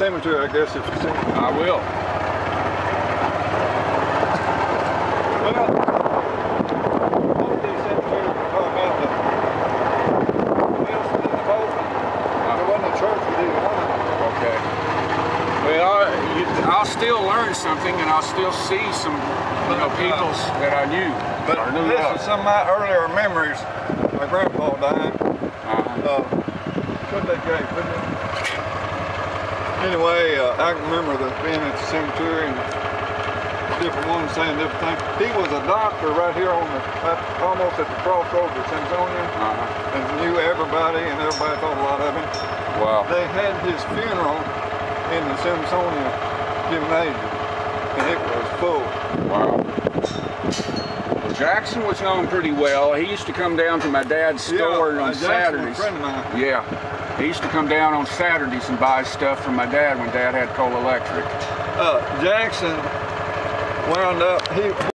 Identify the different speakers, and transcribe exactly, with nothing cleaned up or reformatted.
Speaker 1: cemetery, I guess, if you see.
Speaker 2: I will.
Speaker 1: Well, both these cemeteries were talking about the Wilson and the Bolton. There wasn't a church with either one of them.
Speaker 2: Okay. Well, I, you, I'll still learn something, and I'll still see some, you know, peoples that I knew.
Speaker 1: But
Speaker 2: or knew
Speaker 1: this
Speaker 2: of.
Speaker 1: is some of my earlier memories. My grandpa died.
Speaker 2: Uh-huh.
Speaker 1: Uh, put that gate, put that. Anyway, uh, I can remember the, being at the cemetery and different ones saying different things. He was a doctor right here on the, at, almost at the crossroads of Simpsonia,
Speaker 2: Uh-huh.
Speaker 1: and knew everybody, and everybody thought a lot of him.
Speaker 2: Wow.
Speaker 1: They had his funeral in the Simpsonia gymnasium, and it was full.
Speaker 2: Wow. Well, Jackson was known pretty well. He used to come down to my dad's store
Speaker 1: yeah,
Speaker 2: on
Speaker 1: uh, Jackson
Speaker 2: Saturdays.
Speaker 1: was a friend of mine.
Speaker 2: Yeah. He used to come down on Saturdays and buy stuff from my dad when Dad had coal electric.
Speaker 1: Uh, Jackson wound up, he